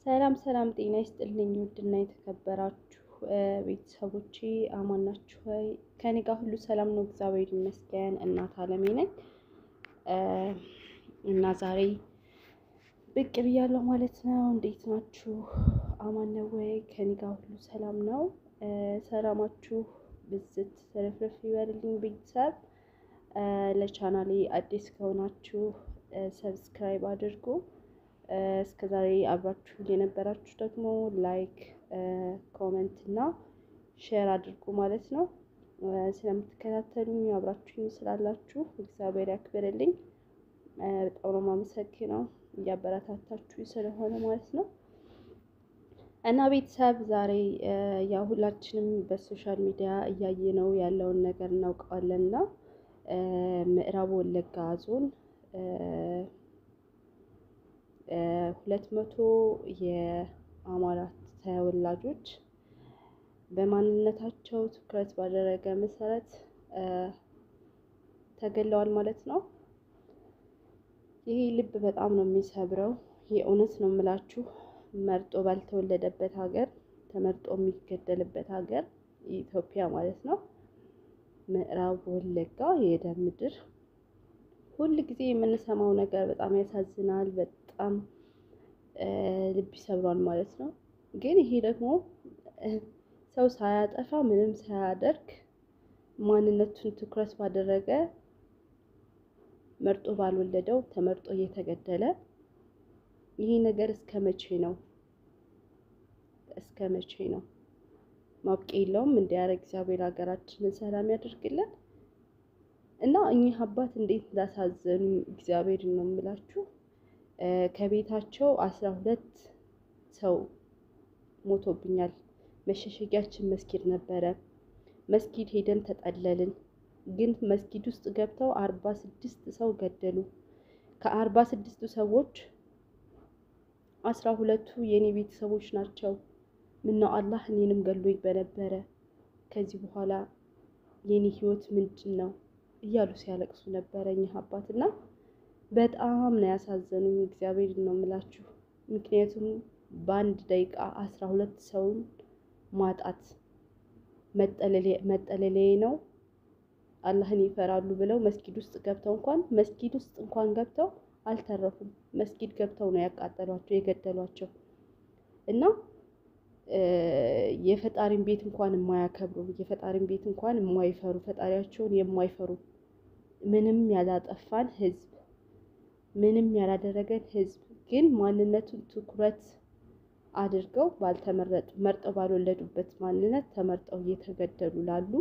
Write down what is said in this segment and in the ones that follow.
ሰላም ሰላም ጤና ይስጥልኝ ውድና የተከበራችሁ ቤተሰቦቼ አማን ናችሁ ወይ? ከኔ ጋር ሁሉ ሰላም ነው፣ እግዚአብሔር ይመስገን። እናት አለሜ ነኝ እና ዛሬ ብቅ ብያለሁ ማለት ነው። እንዴት ናችሁ? አማን ነው ወይ? ከኔ ጋር ሁሉ ሰላም ነው። ሰላማችሁ ብዝት ተረፍረፍ ይበልልኝ ቤተሰብ። ለቻናሌ አዲስ ከሆናችሁ ሰብስክራይብ አድርጉ። እስከዛሬ አብራችሁ የነበራችሁ ደግሞ ላይክ፣ ኮሜንት እና ሼር አድርጉ ማለት ነው። ስለምትከታተሉኝ አብራችሁኝ ስላላችሁ እግዚአብሔር ያክብርልኝ። በጣም ነው የማመሰግነው እያበረታታችሁ ስለሆነ ማለት ነው። እና ቤተሰብ ዛሬ ያው ሁላችንም በሶሻል ሚዲያ እያየነው ያለውን ነገር እናውቀዋለንና ምዕራብ ወለጋ ዞን 200 የአማራ ተወላጆች በማንነታቸው ትኩረት ባደረገ መሰረት ተገለዋል ማለት ነው። ይሄ ልብ በጣም ነው የሚሰብረው። የእውነት ነው የምላችሁ። መርጦ ባልተወለደበት ሀገር ተመርጦ የሚገደልበት ሀገር ኢትዮጵያ ማለት ነው። ምዕራብ ወለጋ የደም ምድር። ሁል ጊዜ የምንሰማው ነገር በጣም ያሳዝናል፣ በጣም ልብ ይሰብራል ማለት ነው። ግን ይሄ ደግሞ ሰው ሳያጠፋ ምንም ሳያደርግ ማንነቱን ትኩረት ባደረገ መርጦ ባልወለደው ተመርጦ እየተገደለ ይሄ ነገር እስከ መቼ ነው? እስከ መቼ ነው? ማብቂያ የለውም። እንዲያረግ እግዚአብሔር ሀገራችንን ሰላም ያደርግልን እና እኚህ አባት እንዴት እንዳሳዘኑ እግዚአብሔር ነው የምላችሁ። ከቤታቸው 12 ሰው ሞቶብኛል። መሸሸጊያችን መስጊድ ነበረ። መስጊድ ሄደን ተጠለልን። ግን መስጊድ ውስጥ ገብተው 46 ሰው ገደሉ። ከ46ቱ ሰዎች 12ቱ የኔ ቤተሰቦች ናቸው። ምነው አላህ እኔንም ገሎኝ በነበረ፣ ከዚህ በኋላ የኔ ህይወት ምንድን ነው እያሉ ሲያለቅሱ ነበረ እኚህ አባትና በጣም ነው ያሳዘኑኝ። እግዚአብሔር ነው የምላችሁ። ምክንያቱም በአንድ ደቂቃ 12 ሰውን ማጣት መጠለሌ ነው። አላህን ይፈራሉ ብለው መስጊድ ውስጥ ገብተው አልተረፉም። መስጊድ ገብተው ነው ያቃጠሏቸው፣ የገደሏቸው እና የፈጣሪን ቤት እንኳን የማያከብሩ፣ የፈጣሪን ቤት እንኳን የማይፈሩ፣ ፈጣሪያቸውን የማይፈሩ ምንም ያላጠፋን ህዝብ፣ ምንም ያላደረገን ህዝብ ግን ማንነቱን ትኩረት አድርገው መርጠው ባልወለዱበት ማንነት ተመርጠው እየተገደሉ ላሉ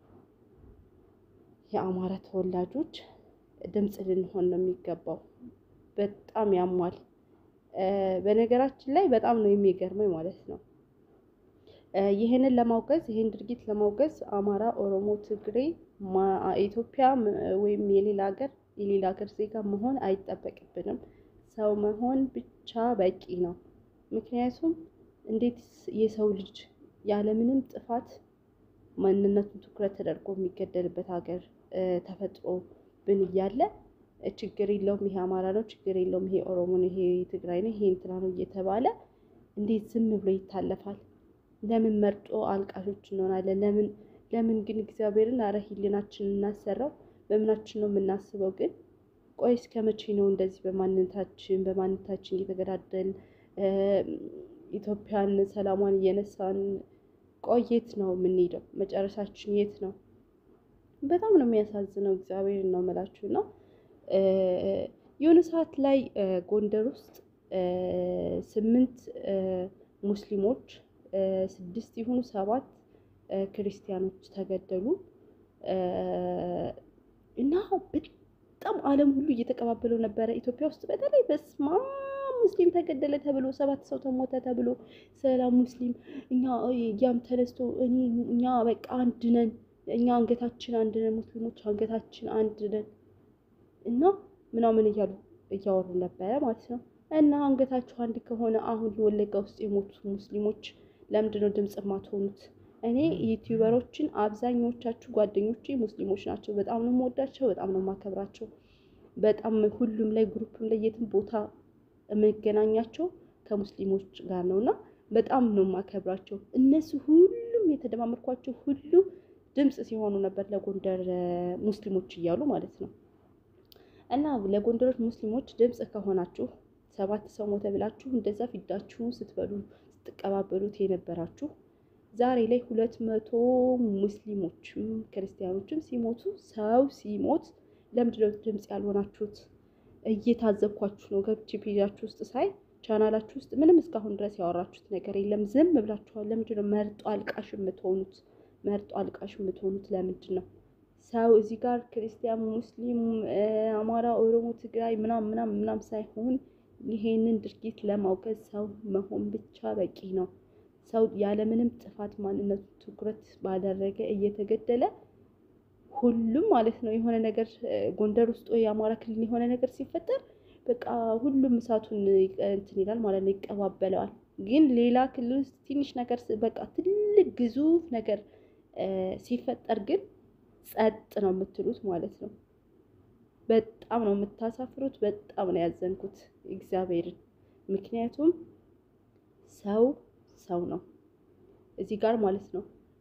የአማራ ተወላጆች ድምጽ ልንሆን ነው የሚገባው። በጣም ያሟል። በነገራችን ላይ በጣም ነው የሚገርመኝ ማለት ነው። ይሄንን ለማውገዝ፣ ይሄን ድርጊት ለማውገዝ አማራ፣ ኦሮሞ፣ ትግሬ፣ ኢትዮጵያ ወይም የሌላ ሀገር ዜጋ መሆን አይጠበቅብንም። ሰው መሆን ብቻ በቂ ነው። ምክንያቱም እንዴት የሰው ልጅ ያለምንም ጥፋት ማንነቱን ትኩረት ተደርጎ የሚገደልበት ሀገር ተፈጥሮ ብን እያለ ችግር የለውም ይሄ አማራ ነው፣ ችግር የለውም ይሄ ኦሮሞ ነው፣ ይሄ ትግራይ ነው፣ ይሄ እንትና ነው እየተባለ እንዴት ዝም ብሎ ይታለፋል? ለምን መርጦ አልቃሾች እንሆናለን? ለምን ግን እግዚአብሔርን አረ ህሊናችንን እናሰራው። በምናችን ነው የምናስበው? ግን ቆይ እስከ መቼ ነው እንደዚህ በማንነታችን እየተገዳደልን ኢትዮጵያን ሰላሟን እየነሳን ቆየት ነው የምንሄደው? መጨረሻችን የት ነው? በጣም ነው የሚያሳዝነው። እግዚአብሔር ነው የምላችሁና የሆነ ሰዓት ላይ ጎንደር ውስጥ 8 ሙስሊሞች 6 ይሁኑ 7 ክርስቲያኖች ተገደሉ እና በጣም ዓለም ሁሉ እየተቀባበለው ነበረ። ኢትዮጵያ ውስጥ በተለይ በስማ ሙስሊም ተገደለ ተብሎ 7 ሰው ተሞተ ተብሎ ሰላም ሙስሊም ያም ተነስቶ እኛ በቃ አንድ ነን፣ እኛ አንገታችን አንድ ነን፣ ሙስሊሞች አንገታችን አንድ ነን እና ምናምን እያሉ እያወሩ ነበረ ማለት ነው። እና አንገታችሁ አንድ ከሆነ አሁን ወለጋ ውስጥ የሞቱ ሙስሊሞች ለምንድነው ድምጽ የማትሆኑት? እኔ ዩቲዩበሮችን አብዛኞቻችሁ ጓደኞቼ ሙስሊሞች ናቸው። በጣም ነው የምወዳቸው፣ በጣም ነው የማከብራቸው። በጣም ሁሉም ላይ ግሩፕም ላይ የትም ቦታ የምገናኛቸው ከሙስሊሞች ጋር ነውና በጣም ነው ማከብራቸው። እነሱ ሁሉም የተደማመርኳቸው ሁሉ ድምጽ ሲሆኑ ነበር ለጎንደር ሙስሊሞች እያሉ ማለት ነው። እና ለጎንደሮች ሙስሊሞች ድምጽ ከሆናችሁ 7 ሰው ሞተ ብላችሁ እንደዛ ፊዳችሁን ስትበሉ ስትቀባበሉት የነበራችሁ ዛሬ ላይ 200 ሙስሊሞችም ክርስቲያኖችም ሲሞቱ ሰው ሲሞት ለምንድነው ድምጽ ያልሆናችሁት? እየታዘብኳችሁ ነው። ገብቼ ፔጃችሁ ውስጥ ሳይ ቻናላችሁ ውስጥ ምንም እስካሁን ድረስ ያወራችሁት ነገር የለም። ዝም ብላችኋል። ለምንድነው መርጦ አልቃሽ የምትሆኑት? መርጦ አልቃሽ የምትሆኑት ለምንድን ነው? ሰው እዚህ ጋር ክርስቲያን፣ ሙስሊም፣ አማራ፣ ኦሮሞ፣ ትግራይ ምናም ሳይሆን ይሄንን ድርጊት ለማውገዝ ሰው መሆን ብቻ በቂ ነው። ሰው ያለምንም ጥፋት ማንነቱ ትኩረት ባደረገ እየተገደለ ሁሉም ማለት ነው የሆነ ነገር ጎንደር ውስጥ ወይ የአማራ ክልል የሆነ ነገር ሲፈጠር በቃ ሁሉም እሳቱን እንትን ይላል ማለት ነው፣ ይቀባበለዋል። ግን ሌላ ክልል ውስጥ ትንሽ ነገር በቃ ትልቅ ግዙፍ ነገር ሲፈጠር ግን ጸጥ ነው የምትሉት ማለት ነው። በጣም ነው የምታሳፍሩት። በጣም ነው ያዘንኩት እግዚአብሔርን። ምክንያቱም ሰው ነው እዚህ ጋር ማለት ነው።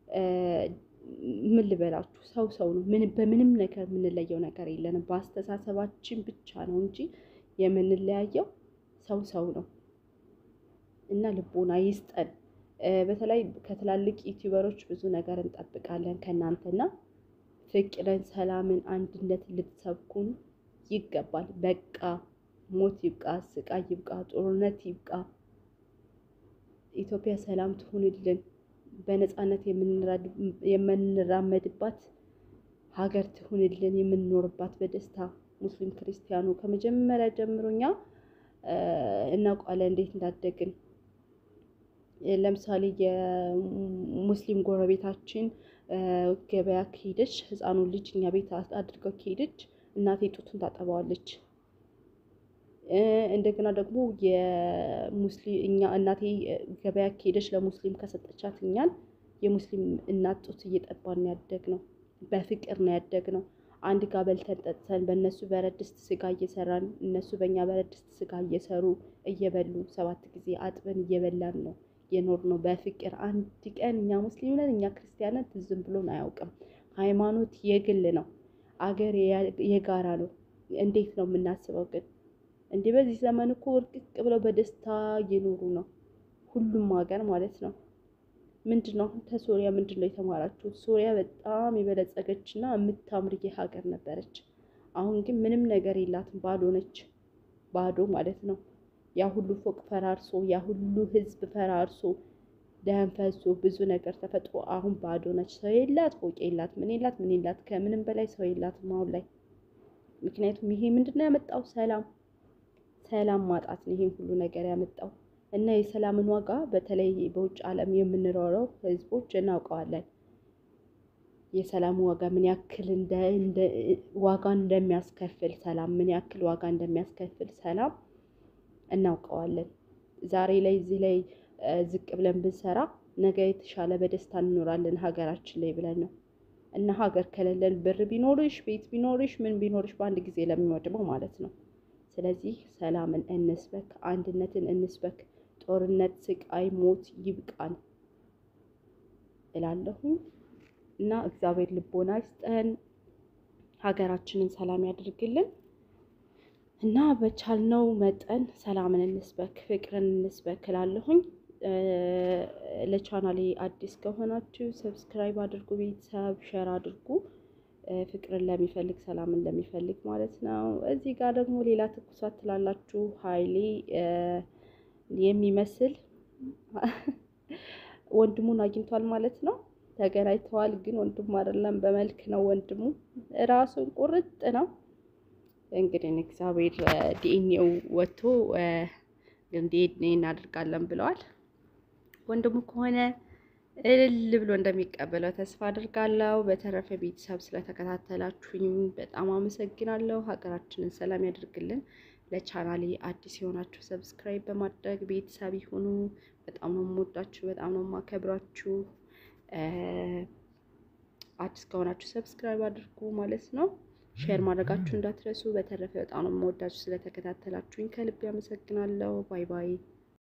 ምን ልበላችሁ፣ ሰው ነው። በምንም ነገር የምንለየው ነገር የለንም። በአስተሳሰባችን ብቻ ነው እንጂ የምንለያየው ሰው ነው። እና ልቦና ይስጠን። በተለይ ከትላልቅ ዩቲዩበሮች ብዙ ነገር እንጠብቃለን ከእናንተና ፍቅርን፣ ሰላምን፣ አንድነትን ልትሰብኩን ይገባል። በቃ ሞት ይብቃ፣ ስቃይ ይብቃ፣ ጦርነት ይብቃ። ኢትዮጵያ ሰላም ትሁንልን። በነፃነት የምንራመድባት ሀገር ትሁንልን። የምንኖርባት በደስታ ሙስሊም ክርስቲያኑ ከመጀመሪያ ጀምሮኛ እናውቃለን እንዴት እንዳደግን። ለምሳሌ የሙስሊም ጎረቤታችን ገበያ ከሄደች ህፃኑ ልጅ እኛ ቤት አድርገው ከሄደች እናቴ ጡቱን ታጠባዋለች። እንደገና ደግሞ እኛ እናቴ ገበያ ከሄደች ለሙስሊም ከሰጠቻት እኛን የሙስሊም እናት ጡት እየጠባን ያደግነው፣ በፍቅር ነው ያደግነው። አንድ ጋር በልተን ጠጥተን በእነሱ በረድ ድስት ስጋ እየሰራን እነሱ በእኛ በረድ ድስት ስጋ እየሰሩ እየበሉ 7 ጊዜ አጥበን እየበላን ነው የኖርነው በፍቅር። አንድ ቀን እኛ ሙስሊም ነን እኛ ክርስቲያን ነን ዝም ብሎን አያውቅም። ሃይማኖት የግል ነው፣ አገር የጋራ ነው። እንዴት ነው የምናስበው ግን? እንዲህ በዚህ ዘመን እኮ ወርቅቅ ብለው በደስታ እየኖሩ ነው ሁሉም ሀገር ማለት ነው። ምንድነው ከሶሪያ ምንድነው የተማራችሁ? ሶሪያ በጣም የበለጸገችና የምታምር ሀገር ነበረች። አሁን ግን ምንም ነገር የላትም፣ ባዶ ነች። ባዶ ማለት ነው። ያ ሁሉ ፎቅ ፈራርሶ፣ ያ ሁሉ ህዝብ ፈራርሶ፣ ደም ፈሶ፣ ብዙ ነገር ተፈጥሮ አሁን ባዶ ነች። ሰው የላት፣ ፎቅ የላት፣ ምን የላት፣ ከምንም በላይ ሰው የላትም አሁን ላይ። ምክንያቱም ይሄ ምንድነው ያመጣው? ሰላም ማጣት ነው ይሄን ሁሉ ነገር ያመጣው። እና የሰላምን ዋጋ በተለይ በውጭ ዓለም የምንኖረው ህዝቦች እናውቀዋለን። የሰላም ዋጋ ምን ያክል ዋጋ እንደሚያስከፍል፣ ሰላም ምን ያክል ዋጋ እንደሚያስከፍል ሰላም እናውቀዋለን። ዛሬ ላይ እዚህ ላይ ዝቅ ብለን ብንሰራ ነገ የተሻለ በደስታ እንኖራለን ሀገራችን ላይ ብለን ነው። እና ሀገር ከሌለን ብር ቢኖርሽ፣ ቤት ቢኖርሽ፣ ምን ቢኖርሽ በአንድ ጊዜ ለሚወድመው ማለት ነው። ስለዚህ ሰላምን እንስበክ፣ አንድነትን እንስበክ። ጦርነት፣ ስቃይ፣ ሞት ይብቃን እላለሁ። እና እግዚአብሔር ልቦና ይስጠን፣ ሀገራችንን ሰላም ያድርግልን። እና በቻልነው መጠን ሰላምን እንስበክ፣ ፍቅርን እንስበክ እላለሁኝ። ለቻናሌ አዲስ ከሆናችሁ ሰብስክራይብ አድርጉ፣ ቤተሰብ ሼር አድርጉ። ፍቅርን ለሚፈልግ ሰላምን ለሚፈልግ ማለት ነው። እዚህ ጋር ደግሞ ሌላ ትኩሳት ትላላችሁ። ኃይሌ የሚመስል ወንድሙን አግኝቷል ማለት ነው። ተገናኝተዋል፣ ግን ወንድሙ አይደለም፣ በመልክ ነው ወንድሙ። ራሱን ቁርጥ ነው። እንግዲህ እግዚአብሔር ዲኤንኤው ወጥቶ ዲኤንኤ እናደርጋለን ብለዋል። ወንድሙ ከሆነ እልል ብሎ እንደሚቀበለው ተስፋ አድርጋለሁ። በተረፈ ቤተሰብ ስለተከታተላችሁኝ በጣም አመሰግናለሁ። ሀገራችንን ሰላም ያድርግልን። ለቻናሌ አዲስ የሆናችሁ ሰብስክራይብ በማድረግ ቤተሰብ ይሁኑ። በጣም ነው የምወዳችሁ፣ በጣም ነው የማከብራችሁ። አዲስ ከሆናችሁ ሰብስክራይብ አድርጉ ማለት ነው። ሼር ማድረጋችሁ እንዳትረሱ። በተረፈ በጣም ነው የምወዳችሁ። ስለተከታተላችሁኝ ከልብ አመሰግናለሁ። ባይ ባይ።